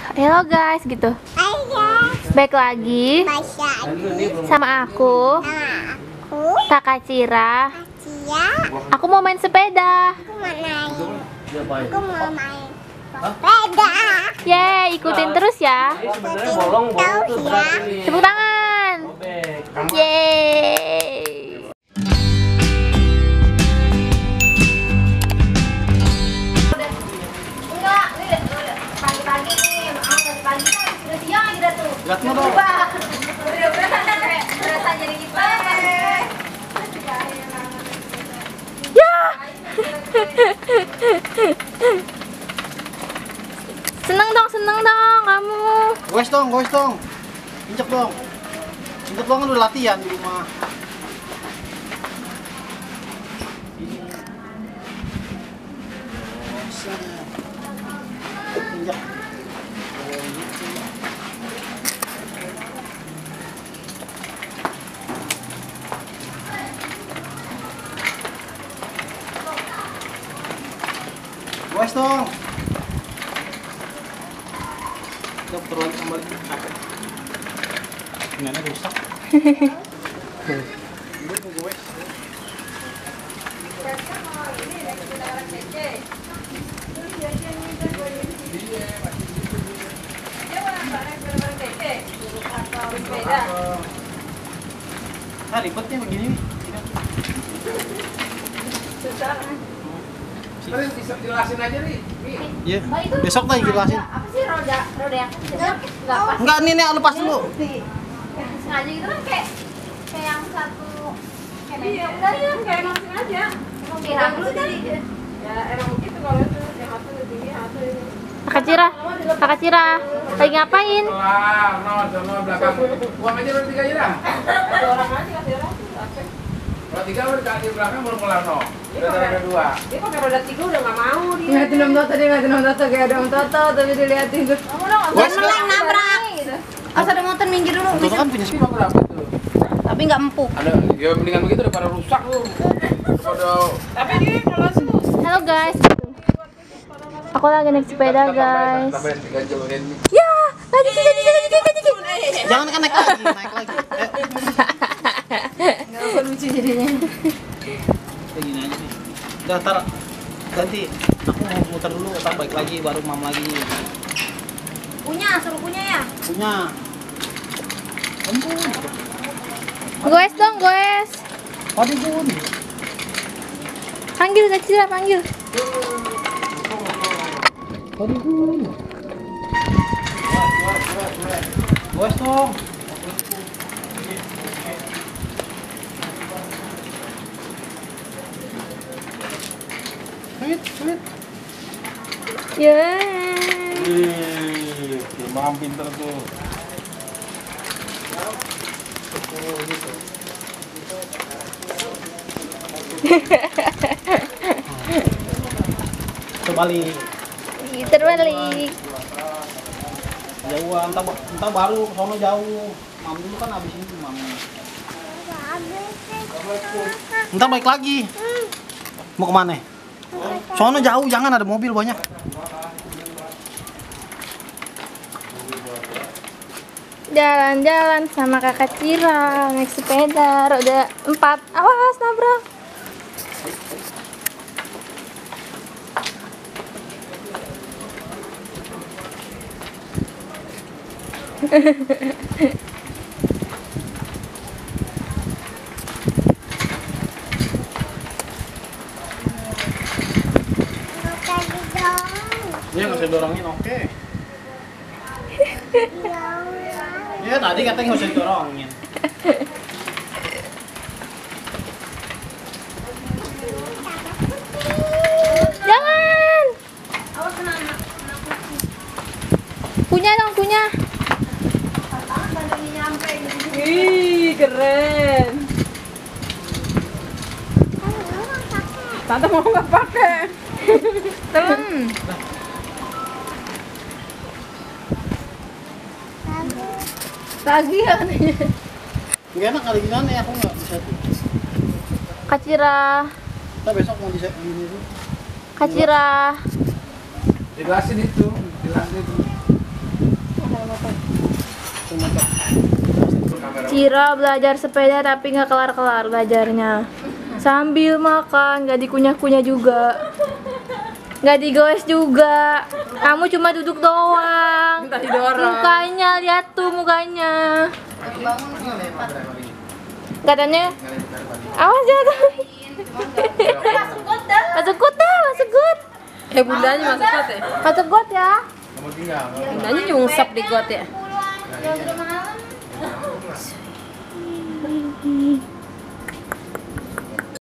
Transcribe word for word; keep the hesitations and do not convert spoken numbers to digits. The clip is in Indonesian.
Halo guys, gitu. Hai guys. Baik lagi sama aku, Aku Kakak Cira. Cia. Aku mau main sepeda. Aku mau main. Aku mau main sepeda. Yeay, ikutin terus ya. Sebenarnya bolong bolong tuh Tahu ya. berat ini. Tepuk tangan. Robek. Kamu Yeay. Enggak, pagi-pagi nih, pagi kan sudah siang kita tuh. lihat mau dong. Udah berasa jadi kita. Ya. Seneng dong, seneng dong kamu. Goes dong, goes dong. Injek dong. Injek dong, kan udah latihan di rumah. Injek. Goes dong. Udah turun kembali capek. Ini rusak. Ini mau gue. Ah, ribetnya begini. Terus bisa jelasin aja nih. Iya. Besok lagi jelasin. Apa sih roda roda yang enggak pas Enggak, ini nih lepas dulu. sengaja gitu kan kayak kayak yang satu kayak Iya, enggak ya kayak emang sengaja. emang kira dulu kan Ya emang begitu kalau itu yang satu lebih tinggi, yang satu ini. Kakak Cira, Kakak Cira lagi ngapain? Lah, no, no belakang. Buang aja roda tiga aja dah. Satu orang aja kasih orang. Oke. Roda tiga udah di belakang baru kelar no. Udah ada dua. Dia pakai roda tiga udah nggak mau dia. Ngeliatin Om Toto, dia ngeliatin Om Toto kayak ada Om Toto tapi diliatin tuh. Kamu dong Wes, meleng nabrak gitu. Asal ada motor minggir dulu, Itu kan punya Ini berapa tuh? tapi nggak empuk. Ada, ya mendingan begitu daripada rusak lu. Pada Tapi dia kalau semua Halo guys. Aku lagi naik sepeda guys. tambahin tiga jam ini. Ya, lagi lagi lagi lagi lagi lagi. Jangan kan naik lagi, naik lagi. Eh, Nggak apa lucu jadinya. kayak gini aja nih. Udah, tar ganti. Aku mau muter dulu, ntar balik lagi, baru mam lagi. Punya, suruh punya ya. Punya. Ampun. Goes dong, goes. Aduh, Bun. Panggil Kak Cira, panggil. Aduh, Bun. Goes dong. Sweet, sweet. Yeay. Ih, mam pinter tuh. Terbalik. Terbalik. Jauhan, entah, entah baru sono jauh. Mam dulu kan habis ini mam. Entar balik lagi. Mau kemana? Sono jauh, jangan ada mobil banyak. Jalan-jalan sama Kakak Cira naik sepeda roda empat. Awas nabrak. Tadi dong. Dia nggak usah dorongin, oke. Ya tadi katanya nggak usah didorongin. Jangan. Punya dong, punya. Ih, keren. Tante mau nggak pakai? Temen. Tagih ya katanya. Gak enak kali gimana ya, aku nggak bisa tuh. Kak Cira. Kita besok mau di gini tuh. Kak Cira. Jelasin itu, jelasin itu. Cira belajar sepeda tapi nggak kelar-kelar belajarnya. Sambil makan, nggak dikunyah-kunyah juga. Nggak digoes juga. Kamu cuma duduk doang. Minta didorong. Mukanya, lihat tuh mukanya. Katanya, awas jatuh. Masuk got dah. Masuk got dah, masuk got. Eh bundanya masuk got ya? Masuk got ya. Kamu tinggal. Bundanya nyungsep di got ya? Pulang. Jam malam.